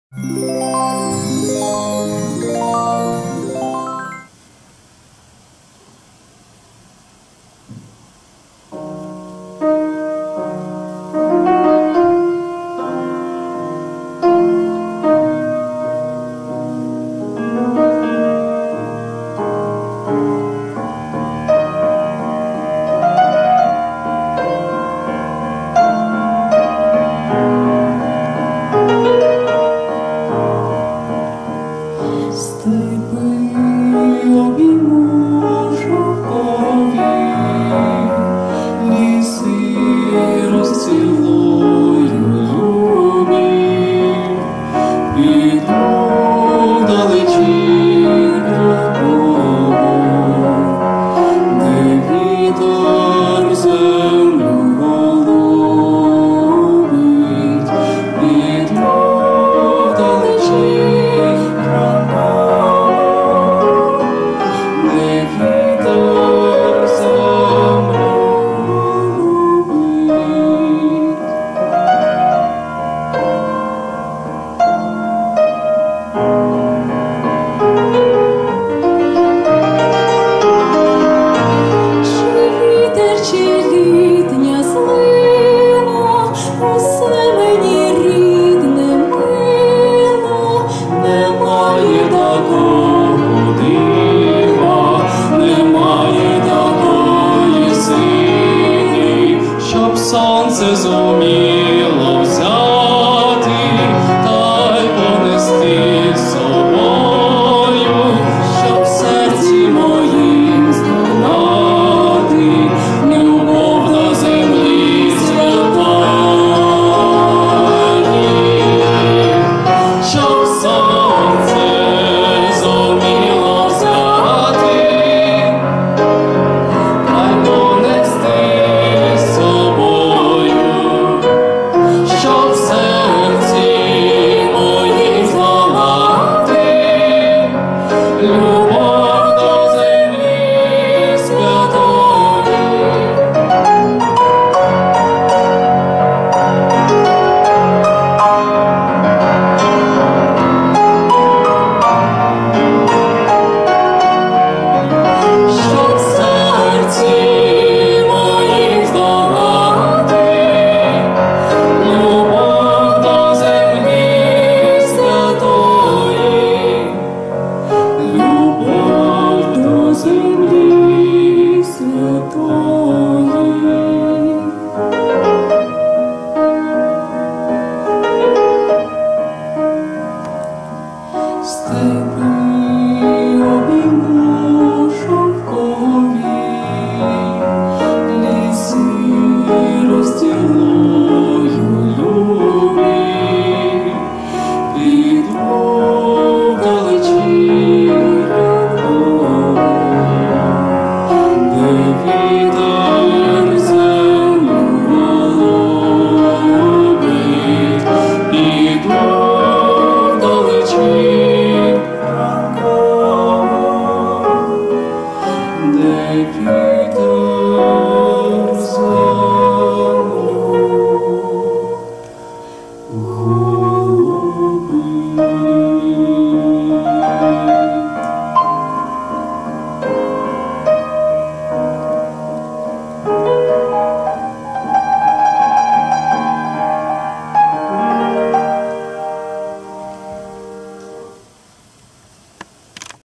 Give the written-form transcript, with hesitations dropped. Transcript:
Сонце зуміло взяти та й понести з собою, щоб в серці моїм здолати любов до землі святої, щоб сонце зуміло взяти та й понести з собою, щоб в серці моїм здолати любов до землі святої. Щоб в серці моїм здолати любов до землі святої, любов до землі святої. Степи